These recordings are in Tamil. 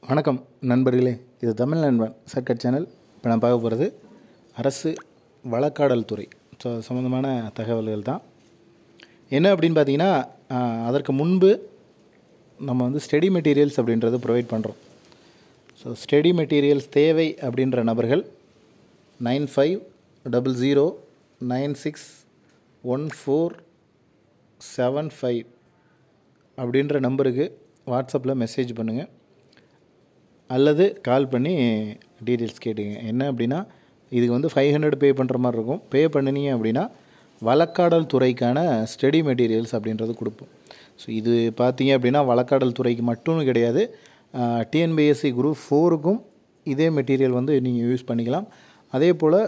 வணக்கம் நண்பர்களே, இது தமிழ் நண்பன் சர்க்கட் சேனல். இப்போ நான் பார்க்க போகிறது அரசு வழக்காடல் துறை சம்மந்தமான தகவல்கள் தான். என்ன அப்படின்னு பார்த்தீங்கன்னா, அதற்கு முன்பு நம்ம வந்து ஸ்டடி மெட்டீரியல்ஸ் அப்படின்றது ப்ரொவைட் பண்ணுறோம். ஸோ ஸ்டடி மெட்டீரியல்ஸ் தேவை அப்படின்ற நபர்கள் 9500961475 அப்படின்ற நம்பருக்கு வாட்ஸ்அப்பில் மெசேஜ் பண்ணுங்கள் அல்லது கால் பண்ணி டீட்டெயில்ஸ் கேட்டுங்க. என்ன அப்படின்னா, இதுக்கு வந்து 500 பே பண்ணுற மாதிரி இருக்கும். பே பண்ணினீங்க அப்படின்னா வழக்காடல் துறைக்கான ஸ்டடி மெட்டீரியல்ஸ் அப்படின்றது கொடுப்போம். ஸோ இது பார்த்தீங்க அப்படின்னா வழக்காடல் துறைக்கு மட்டும் கிடையாது, டிஎன்பிஎஸ்சி குரூப் 4க்கும் இதே மெட்டீரியல் வந்து நீங்கள் யூஸ் பண்ணிக்கலாம். அதே போல்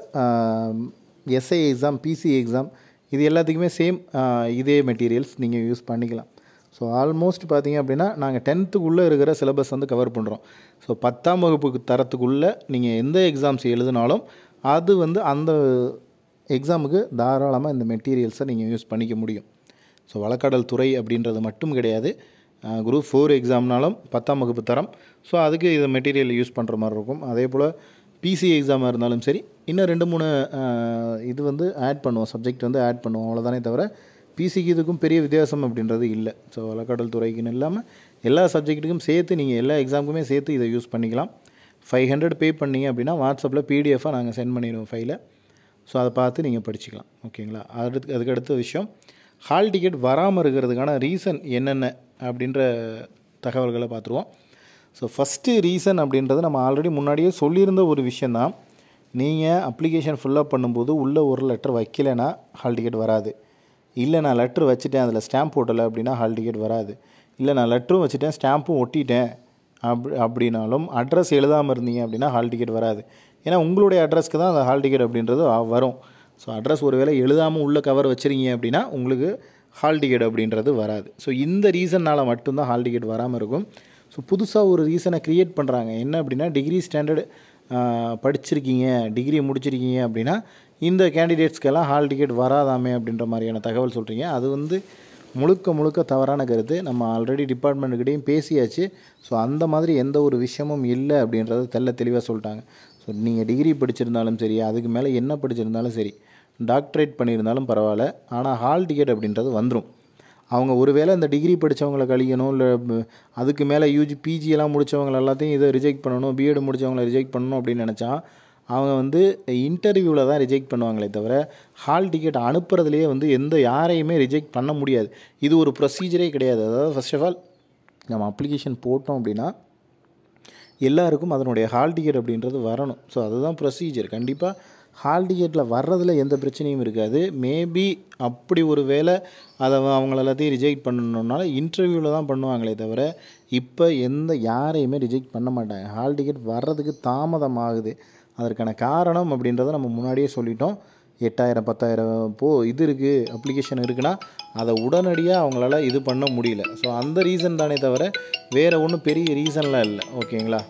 எஸ்ஐ எக்ஸாம், பிசி எக்ஸாம், இது எல்லாத்துக்குமே சேம் இதே மெட்டீரியல்ஸ் நீங்கள் யூஸ் பண்ணிக்கலாம். ஸோ ஆல்மோஸ்ட் பார்த்திங்க அப்படின்னா நாங்கள் 10th இருக்கிற சிலபஸ் வந்து கவர் பண்ணுறோம். ஸோ 10ஆம் வகுப்புக்கு தரத்துக்குள்ளே நீங்கள் எந்த எக்ஸாம்ஸ் எழுதினாலும் அது வந்து அந்த எக்ஸாமுக்கு தாராளமாக இந்த மெட்டீரியல்ஸை நீங்கள் யூஸ் பண்ணிக்க முடியும். ஸோ வழக்காடல் துறை அப்படின்றது மட்டும் கிடையாது, குரூப் 4 எக்ஸாம்னாலும் 10ஆம் வகுப்பு தரம். ஸோ அதுக்கு இதை மெட்டீரியல் யூஸ் பண்ணுற மாதிரி இருக்கும். அதே போல் பிசி எக்ஸாமாக இருந்தாலும் சரி, இன்னும் 2-3 இது வந்து ஆட் பண்ணுவோம், சப்ஜெக்ட் வந்து ஆட் பண்ணுவோம், அவ்வளோதானே தவிர பிசிக்கு இதுக்கும் பெரிய வித்தியாசம் அப்படின்றது இல்லை. ஸோ வழக்காடல் துறைக்குன்னு இல்லாமல் எல்லா சப்ஜெக்ட்டுக்கும் சேர்த்து நீங்கள் எல்லா எக்ஸாமுக்குமே சேர்த்து இதை யூஸ் பண்ணிக்கலாம். 500 பே பண்ணிங்க அப்படின்னா வாட்ஸ்அப்பில் பிடிஎஃபாக நாங்கள் சென்ட் பண்ணிடுவோம் ஃபைலை. ஸோ அதை பார்த்து நீங்கள் படிச்சுக்கலாம். ஓகேங்களா? அதுக்கு அடுத்த விஷயம், ஹால் டிக்கெட் வராமல் இருக்கிறதுக்கான ரீசன் என்னென்ன அப்படின்ற தகவல்களை பார்த்துருவோம். ஸோ ஃபஸ்ட்டு ரீசன் அப்படின்றது நம்ம ஆல்ரெடி முன்னாடியே சொல்லியிருந்த ஒரு விஷயந்தான். நீங்கள் அப்ளிகேஷன் ஃபுல்லப் பண்ணும்போது உள்ளே ஒரு லெட்டர் வைக்கலைன்னா ஹால் டிக்கெட் வராது. இல்லை நான் லெட்ரு வச்சுட்டேன், அதில் ஸ்டாம்ப் போட்டலை அப்படின்னா ஹால் டிக்கெட் வராது. இல்லை நான் லெட்டரும் வச்சுட்டேன், ஸ்டாம்பும் ஒட்டிட்டேன் அப்படின்னாலும் அட்ரஸ் எழுதாமல் இருந்தீங்க அப்படின்னா ஹால் டிக்கெட் வராது. ஏன்னா உங்களுடைய அட்ரஸ்க்கு தான் அந்த ஹால் டிக்கெட் அப்படின்றது வரும். ஸோ அட்ரஸ் ஒரு வேளை எழுதாமல் உள்ள கவர் வச்சுருங்க அப்படின்னா உங்களுக்கு ஹால் டிக்கெட் அப்படின்றது வராது. ஸோ இந்த ரீசன்னால் மட்டும்தான் ஹால் டிக்கெட் வராமல் இருக்கும். ஸோ புதுசாக ஒரு ரீசனை க்ரியேட் பண்ணுறாங்க. என்ன அப்படின்னா, டிகிரி ஸ்டாண்டர்டு படிச்சிருக்கீங்க, டிகிரி முடிச்சிருக்கீங்க அப்படின்னா இந்த கேண்டிடேட்ஸ்க்கெல்லாம் ஹால் டிக்கெட் வராதாமே அப்படின்ற மாதிரியான தகவல் சொல்கிறீங்க. அது வந்து முழுக்க தவறான கருத்து. நம்ம ஆல்ரெடி டிபார்ட்மெண்ட்டுக்கிட்டையும் பேசியாச்சு. ஸோ அந்த மாதிரி எந்த ஒரு விஷயமும் இல்லை அப்படின்றத தெளிவாக சொல்லிட்டாங்க. ஸோ நீங்கள் டிகிரி படிச்சிருந்தாலும் சரி, அதுக்கு மேலே என்ன படிச்சிருந்தாலும் சரி, டாக்டரேட் பண்ணியிருந்தாலும் பரவாயில்ல, ஆனால் ஹால் டிக்கெட் அப்படின்றது வந்துடும். அவங்க ஒரு வேளை இந்த டிகிரி படித்தவங்களை கழிக்கணும், இல்லை அதுக்கு மேலே யூஜி பிஜியெல்லாம் முடித்தவங்க எல்லாத்தையும் இதை ரிஜெக்ட் பண்ணணும், பிஎட் முடித்தவங்களை ரிஜெக்ட் பண்ணணும் அப்படின்னு நினச்சா அவங்க வந்து இன்டர்வியூவில் தான் ரிஜெக்ட் பண்ணுவாங்களே தவிர ஹால் டிக்கெட் அனுப்புறதுலேயே வந்து யாரையுமே ரிஜெக்ட் பண்ண முடியாது. இது ஒரு ப்ரொசீஜரே கிடையாது. அதாவது ஃபர்ஸ்ட் ஆஃப் ஆல் நம்ம அப்ளிகேஷன் போட்டோம் அப்படின்னா எல்லாருக்கும் அதனுடைய ஹால் டிக்கெட் அப்படின்றது வரணும். ஸோ அதுதான் ப்ரொசீஜர். கண்டிப்பாக ஹால் டிக்கெட்டில் வர்றதில் எந்த பிரச்சனையும் இருக்காது. மேபி அப்படி ஒரு வேளை அதை அவங்கள எல்லாத்தையும் ரிஜெக்ட் பண்ணணுன்னால இன்டர்வியூவில் தான் பண்ணுவாங்களே தவிர இப்போ யாரையுமே ரிஜெக்ட் பண்ண மாட்டாங்க. ஹால் டிக்கெட் வர்றதுக்கு தாமதம் ஆகுது. அதற்கான காரணம் அப்படின்றத நம்ம முன்னாடியே சொல்லிட்டோம். 8000 10,000 இது இருக்குது, அப்ளிகேஷன் இருக்குன்னா அதை உடனடியாக அவங்களால இது பண்ண முடியல. ஸோ அந்த ரீசன் தானே தவிர வேறு ஒன்றும் பெரிய ரீசன்லாம் இல்லை. ஓகேங்களா?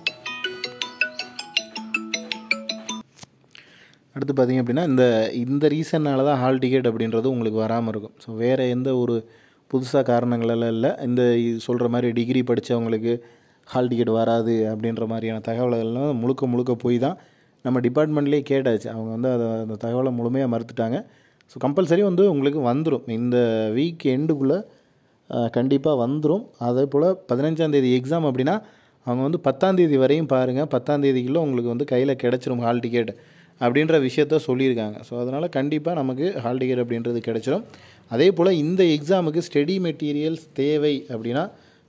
அடுத்து பார்த்திங்க அப்படின்னா இந்த ரீசன்னால் தான் ஹால் டிக்கெட் அப்படின்றது உங்களுக்கு வராமல் இருக்கும். ஸோ வேறு எந்த ஒரு புதுசாக காரணங்களெல்லாம் இல்லை. சொல்கிற மாதிரி டிகிரி படித்தவங்களுக்கு ஹால் டிக்கெட் வராது அப்படின்ற மாதிரியான தகவல்கள்லாம் முழுக்க போய் தான் நம்ம டிபார்ட்மெண்ட்லேயே கேட்டாச்சு. அவங்க வந்து அந்த தகவலை முழுமையாக மறுத்துட்டாங்க. ஸோ கம்பல்சரி வந்து உங்களுக்கு வந்துடும், இந்த வீக் எண்டுக்குள்ளே கண்டிப்பாக வந்துடும். அதே போல் 15ஆம் தேதி எக்ஸாம் அப்படின்னா அவங்க வந்து 10ஆம் தேதி வரையும் பாருங்கள், 10ஆம் தேதிக்குள்ளே உங்களுக்கு வந்து கையில் கிடச்சிரும் ஹால் டிக்கெட் அப்படின்ற விஷயத்த சொல்லியிருக்காங்க. ஸோ அதனால் கண்டிப்பாக நமக்கு ஹால் டிக்கெட் அப்படின்றது கிடச்சிரும். அதே போல் இந்த எக்ஸாமுக்கு ஸ்டடி மெட்டீரியல்ஸ் தேவை அப்படின்னா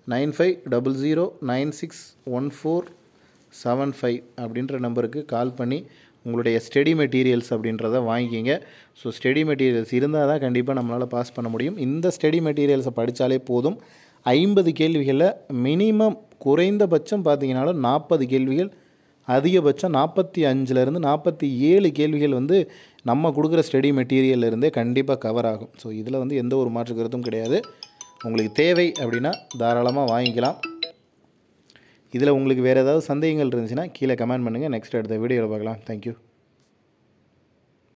9500961475 அப்படின்ற நம்பருக்கு கால் பண்ணி உங்களுடைய ஸ்டடி மெட்டீரியல்ஸ் அப்படின்றத வாங்கிக்கிங்க. ஸோ ஸ்டடி மெட்டீரியல்ஸ் இருந்தால் தான் கண்டிப்பாக நம்மளால் பாஸ் பண்ண முடியும். இந்த ஸ்டடி மெட்டீரியல்ஸை படித்தாலே போதும். 50 கேள்விகளில் மினிமம் குறைந்தபட்சம் பார்த்தீங்கன்னாலும் 40 கேள்விகள், அதிகபட்சம் 45லேருந்து 47 கேள்விகள் வந்து நம்ம கொடுக்குற ஸ்டடி மெட்டீரியல்லேருந்தே கண்டிப்பாக கவர் ஆகும். ஸோ இதில் வந்து எந்த ஒரு மாற்று கருத்தும் கிடையாது. உங்களுக்கு தேவை அப்படின்னா தாராளமாக வாங்கிக்கலாம். இதில் உங்களுக்கு வேறு ஏதாவது சந்தேகங்கள் இருந்துச்சுன்னா கீழே கமெண்ட் பண்ணுங்கள். நெக்ஸ்ட் அடுத்த வீடியோவில் பார்க்கலாம். தேங்க்யூ.